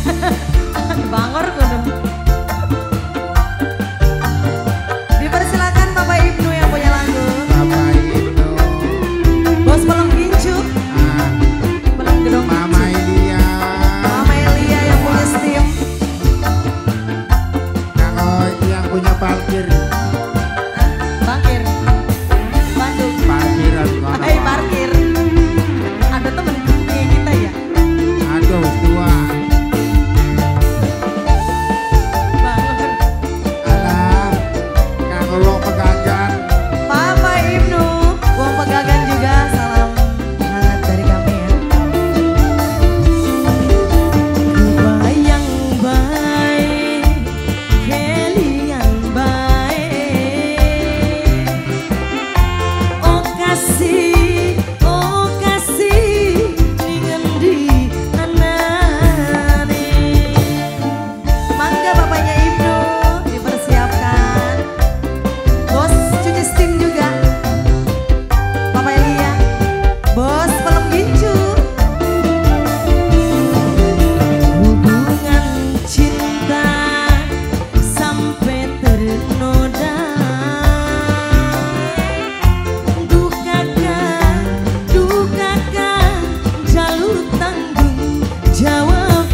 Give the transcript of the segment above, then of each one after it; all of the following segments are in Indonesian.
Bangor kudu. Dipersilakan Bapak Ibnu yang punya lagu. Bapak Ibnu. Bos Pelem Gincu. Pelem Gedong Mama Elia. Mama Elia yang punya Steam. Kalau yang punya parkir. Parkir. Bandung. Parkiran kono. Hai parkir. Ada temen kayak kita ya. Aduh tua. Bangor. Alah. Kanggo wong pegagan. Bapak Ibnu, wong Pegagan juga salam hangat dari kami ya. Bayang baik, kelian baik. Oh kasih, ningendi anane. Mangga bapaknya Ibnu dipersiapkan. Bos cuci steam juga. Bapak Elia, Bos Pelem Gincu. Hubungan cinta sampai ternoda. Dukakan jalur tanggung jawab.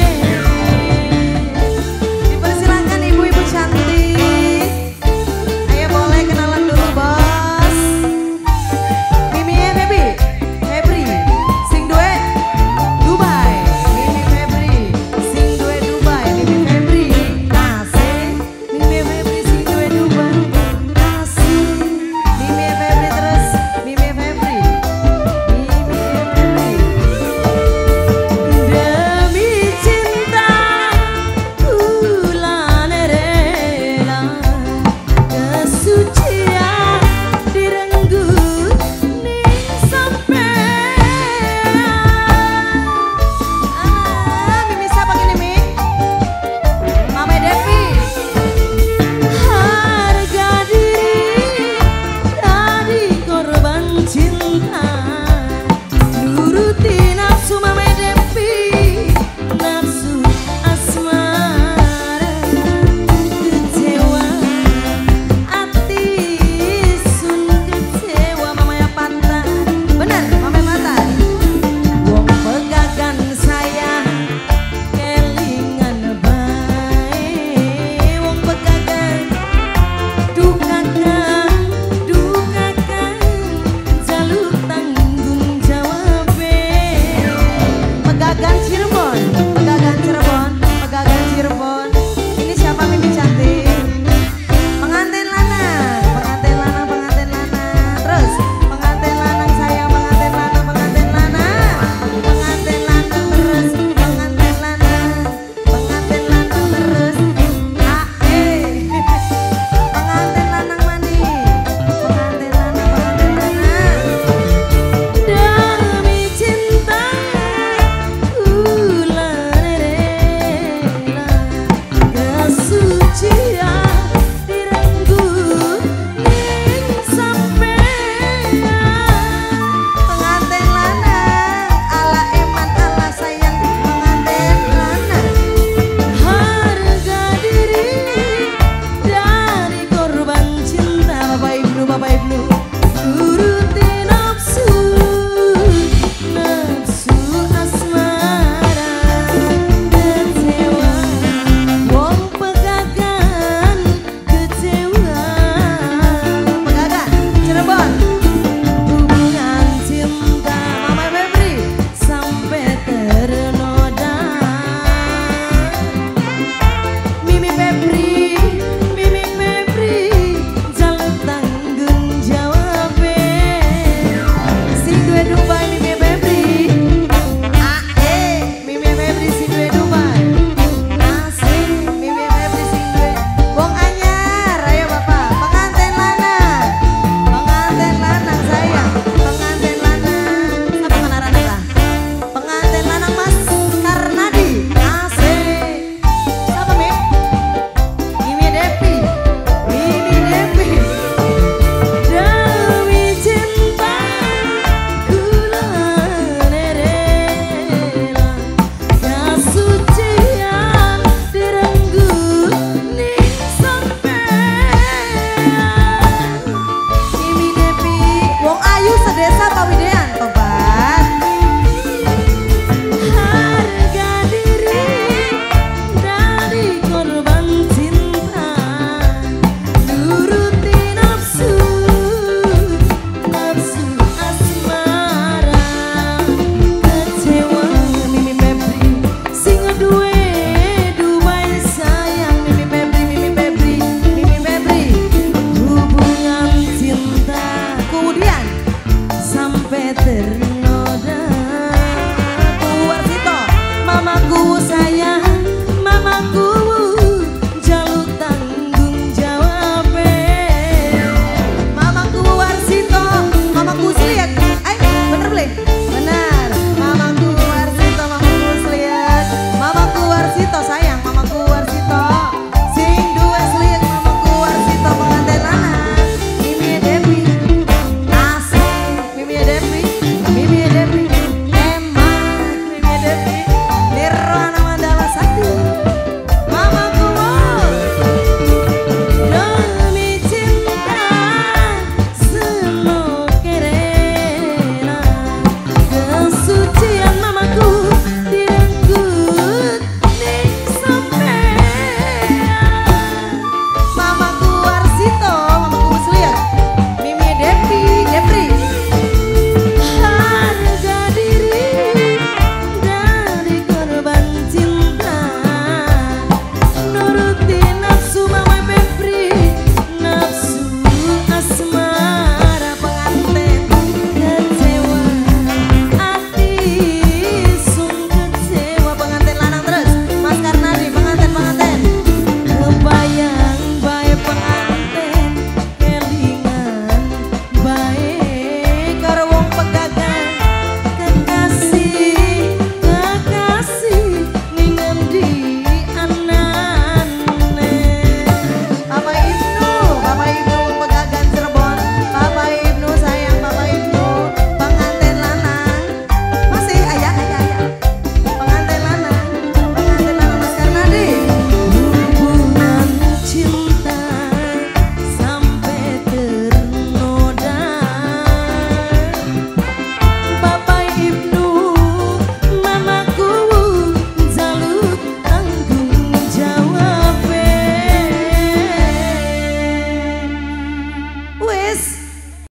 Dipersilakan ibu-ibu cantik. Ayo boleh kenalan dulu bos. Mimi ya Febri sing duet Dubai. Mimi Febri sing duet Dubai. Mimi Febri kasih. Mimi Febri sing duet Dubai kasih. Mimi Febri terus Mimi Febri. Demi cinta bulan rela kesucian direnggut ning sampean. Mimi siapa gini Mi? Mama Devi. Harga diri dari korban cinta. Nuruti nafsu Mama Devi, nafsu asmara. Kecewa hati sun kecewa Mama ya patah. Bener Mama ya patah. Wong pegagan saya kelingan bae. Wong pegagan dukakan jalur tanggung jawab. Pegagan Cirebon, Pegagan Cirebon, Pegagan Cirebon.